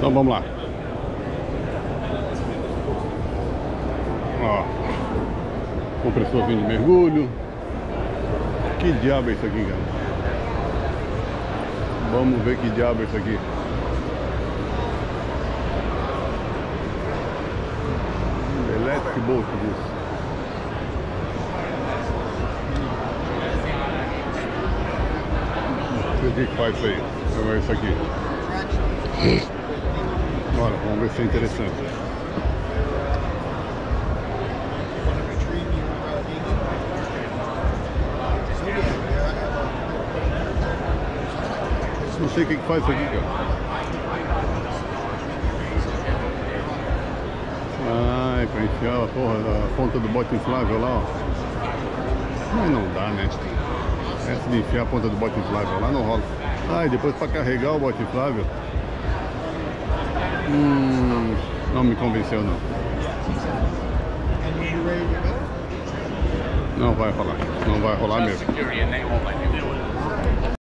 Então vamos lá. Ó, compressorzinho de mergulho. Que diabo é isso aqui, cara? Vamos ver que diabo é isso aqui. Electric bolt disso. O que faz isso aí? É isso aqui. Olha, vamos ver se é interessante. Não sei o que faz isso aqui, cara. Ah, é pra enfiar a porra da ponta do bote inflável lá, ó. Mas não dá, né? Essa de enfiar a ponta do bote inflável lá não rola. Ah, e depois pra carregar o bote inflável. Não me convenceu não. Não vai rolar. Não vai rolar mesmo.